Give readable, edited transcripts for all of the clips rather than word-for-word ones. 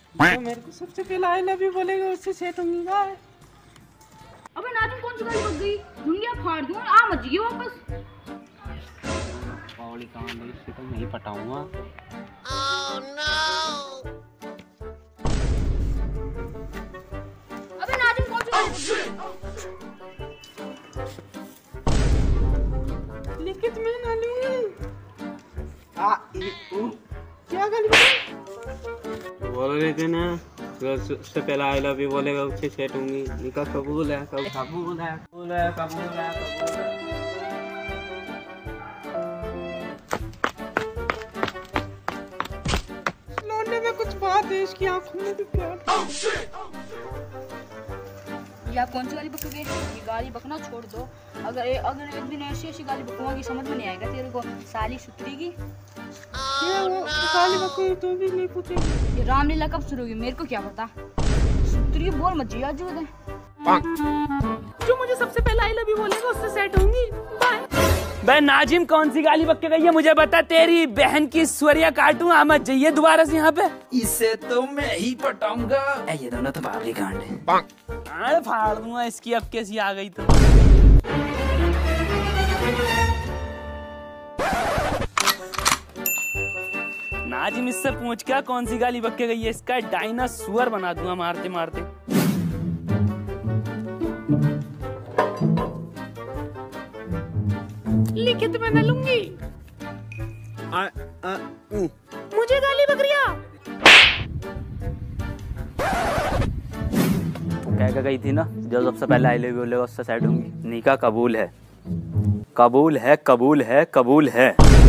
तो मेरे को सबसे पहले आई लव यू बोलेगा उससे सेट होंगी का। अबे नाजिम कौन सी गाली बक गई? दुनिया फाड़ दूं आ मत जियो वापस। पावड़ी कहां गई? इससे तो नहीं पटाऊंगा। अबे नाजिम कौन सी गाली बक गई? लिखित में ना लूंगी। क्या गाली बक? बोल रहे थे ना उससे पहले आई लव यू बोलेगा उससे सेट होंगी। निका कबूल है, कबूल है, कबूल है, कबूल है, कबूल है। लौंडे में कुछ बात है, इसकी आंखों में भी प्यार। या कौन सी गाली बक गई? ये गाली बकना छोड़ दो। अगर एक दिन ऐसी गाली बकूंगा कि समझ में नहीं आएगा तेरे को। साली सुतरी की वो गाली बकूंगी तो भी नहीं पूछेगी। ये रामलीला कब शुरू होगी मेरे को क्या पता। सुतरी बोल मत जिया जो दे। जो मुझे सबसे पहले आई लव यू बोलेगा उससे सेट होंगी। बे नाजिम कौन सी गाली बक के गई है मुझे बता। तेरी बहन की स्वरिया काटूं आ मत जाइए दोबारा से यहाँ पे। इसे तो मैं ही पटाऊंगा। ये दोनों तो बाबरी कांड है। फाड़ दूंगा इसकी। अब कैसी आ गई तो नाजिम इससे पूछ क्या कौन सी गाली बक के गई है। इसका डायनासोर बना दूंगा मारते मारते। लिखित में न लूंगी। मुझे गाली बक रिया। कह गई थी ना जो सबसे पहले आई लव यू बोलेगा उससे सेट होंगी। निका कबूल है, कबूल है, कबूल है, कबूल है।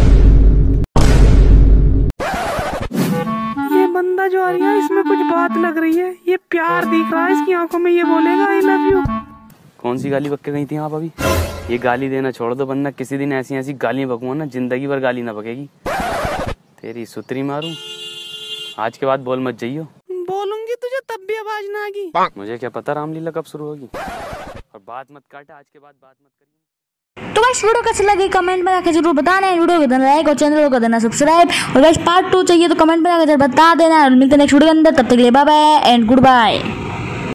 ये बंदा जो आ रही है इसमें कुछ बात लग रही है। ये प्यार दिख रहा है इसकी आंखों में। ये बोलेगा आई लव यू। कौन सी गाली बक के गई थी आप अभी? ये गाली देना छोड़ दो वरना किसी दिन ऐसी ऐसी गालियां बकूंगा ना जिंदगी भर गाली ना बकेगी। तेरी सुतरी मारूं। आज के बाद बोल मत जाइयो। बोलूंगी तुझे तब भी आवाज ना आएगी। मुझे क्या पता रामलीला कब शुरू होगी। और बात मत काटा, आज के बाद बात मत करिए। तो गाइस वीडियो कैसी लगी कमेंट में आकर जरूर बताना है। वीडियो को देना लाइक और चैनल को देना सब्सक्राइब। और गाइस पार्ट 2 चाहिए तो कमेंट में आकर बता देना। और मिलते हैं नेक्स्ट वीडियो के अंदर। तब तक के लिए bye bye and good bye.